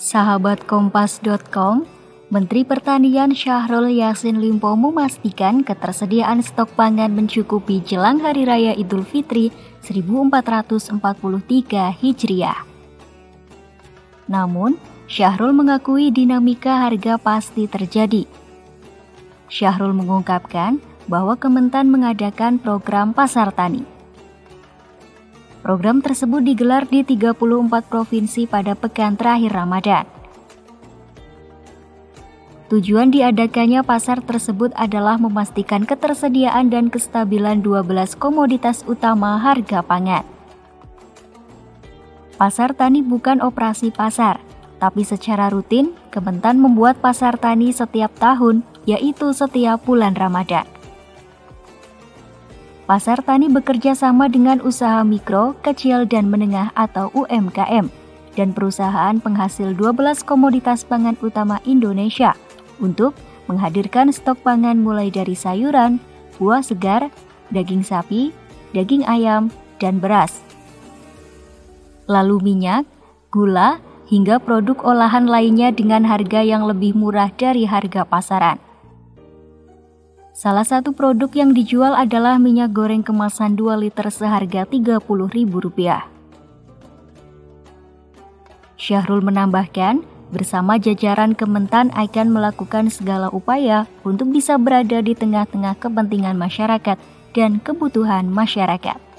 Sahabat Kompas.com, Menteri Pertanian Syahrul Yassin Limpo memastikan ketersediaan stok pangan mencukupi jelang Hari Raya Idul Fitri 1443 Hijriah. Namun, Syahrul mengakui dinamika harga pasti terjadi. Syahrul mengungkapkan bahwa Kementan mengadakan program Pasar Tani. Program tersebut digelar di 34 provinsi pada pekan terakhir Ramadan. Tujuan diadakannya pasar tersebut adalah memastikan ketersediaan dan kestabilan 12 komoditas utama harga pangan. Pasar tani bukan operasi pasar, tapi secara rutin Kementan membuat pasar tani setiap tahun, yaitu setiap bulan Ramadan. Pasar tani bekerja sama dengan usaha mikro, kecil dan menengah atau UMKM dan perusahaan penghasil 12 komoditas pangan utama Indonesia untuk menghadirkan stok pangan mulai dari sayuran, buah segar, daging sapi, daging ayam, dan beras. Lalu minyak, gula, hingga produk olahan lainnya dengan harga yang lebih murah dari harga pasaran. Salah satu produk yang dijual adalah minyak goreng kemasan 2 liter seharga Rp30.000. Syahrul menambahkan, bersama jajaran Kementan akan melakukan segala upaya untuk bisa berada di tengah-tengah kepentingan masyarakat dan kebutuhan masyarakat.